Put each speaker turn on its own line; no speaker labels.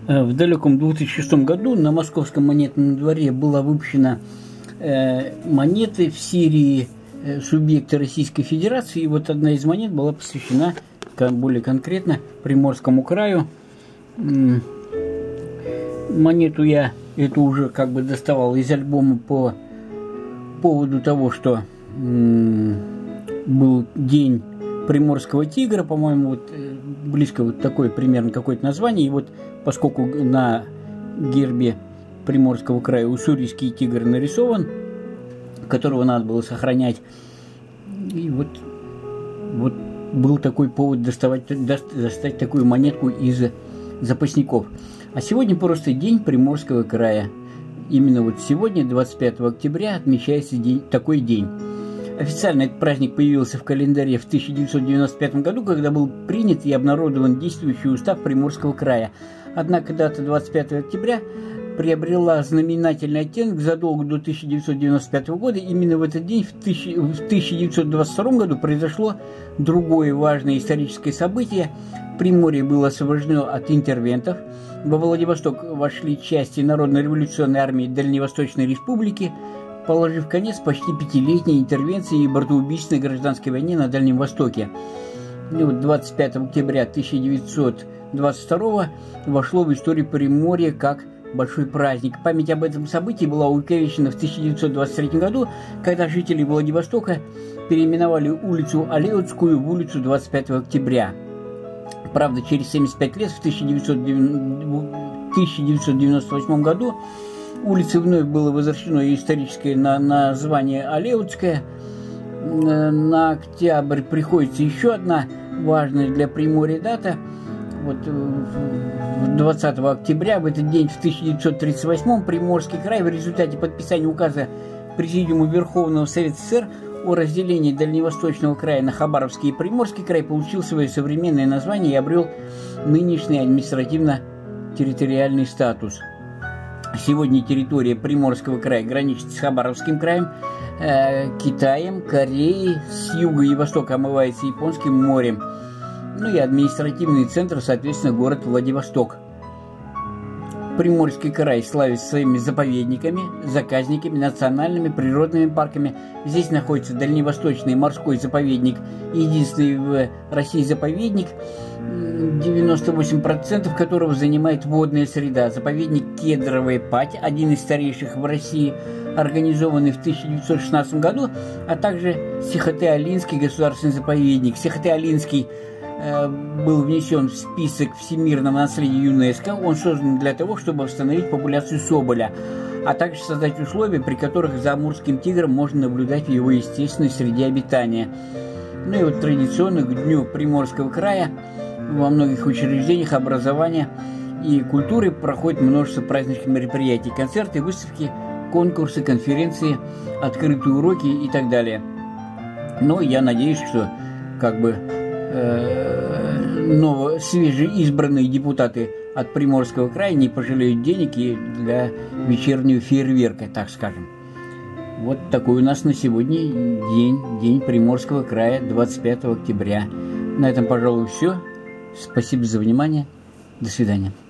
В далеком 2006 году на Московском монетном дворе была выпущена монеты в серии субъекты Российской Федерации. И вот одна из монет была посвящена более конкретно Приморскому краю. Монету я эту уже как бы доставал из альбома по поводу того, что был день Приморского тигра, по-моему, вот близко вот такое примерно какое-то название. И вот поскольку на гербе Приморского края уссурийский тигр нарисован, которого надо было сохранять, и вот был такой повод достать такую монетку из запасников. А сегодня просто день Приморского края. Именно вот сегодня, 25 октября, отмечается такой день. Официально этот праздник появился в календаре в 1995 году, когда был принят и обнародован действующий устав Приморского края. Однако дата 25 октября приобрела знаменательный оттенок задолго до 1995 года. Именно в этот день, в 1922 году, произошло другое важное историческое событие. Приморье было освобождено от интервентов. Во Владивосток вошли части Народно-революционной армии Дальневосточной Республики, положив конец почти пятилетней интервенции и братоубийственной гражданской войне на Дальнем Востоке. И вот 25 октября 1922 вошло в историю Приморья как большой праздник. Память об этом событии была увековечена в 1923 году, когда жители Владивостока переименовали улицу Алеутскую в улицу 25 октября. Правда, через 75 лет, в 1998 году, улице вновь было возвращено историческое название Алеутская. На октябрь приходится еще одна важная для Приморья дата. Вот 20 октября, в этот день, в 1938 Приморский край в результате подписания указа Президиума Верховного Совета СССР о разделении Дальневосточного края на Хабаровский и Приморский край получил свое современное название и обрел нынешний административно-территориальный статус. Сегодня территория Приморского края граничит с Хабаровским краем, Китаем, Кореей, с юга и востока омывается Японским морем. Ну и административный центр, соответственно, город Владивосток. Приморский край славится своими заповедниками, заказниками, национальными природными парками. Здесь находится Дальневосточный морской заповедник, единственный в России заповедник, 98% которого занимает водная среда. Заповедник Кедровая Падь, один из старейших в России, организованный в 1916 году, а также Сихотэ-Алинский государственный заповедник. Сихотэ-Алинский был внесен в список всемирного наследия ЮНЕСКО. Он создан для того, чтобы восстановить популяцию соболя, а также создать условия, при которых за амурским тигром можно наблюдать в его естественной среде обитания. Ну и вот традиционно к Дню Приморского края во многих учреждениях образования и культуры проходит множество праздничных мероприятий, концерты, выставки, конкурсы, конференции, открытые уроки и так далее. Но я надеюсь, что как бы свежеизбранные депутаты от Приморского края не пожалеют денег и для вечернего фейерверка, так скажем. Вот такой у нас на сегодня день Приморского края, 25 октября. На этом, пожалуй, все. Спасибо за внимание. До свидания.